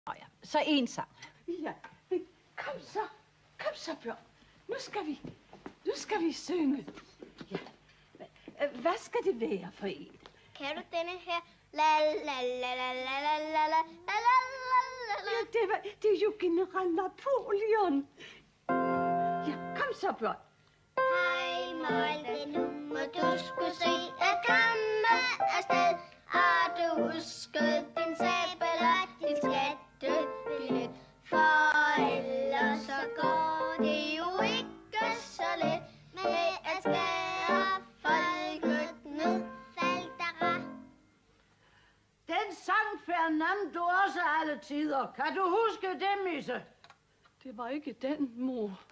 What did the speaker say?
Nå ja, så en sang. Ja, kom så, Bjørn. Nu skal vi synge. Ja. Hvad skal det være for en? Kan du denne her? La la la la la la la la la la la. Ja, det er jo general Napoleon. Ja, kom så, Bjørn. Hej, Molde, nu må du skulle se at komme afsted. Har du husket din sabel og din skattebillet? For ellers så går det jo ikke så let med at skære folket ned. Faldera. Den sang Fernando også alle tider. Kan du huske det, Misse? Det var ikke den, mor.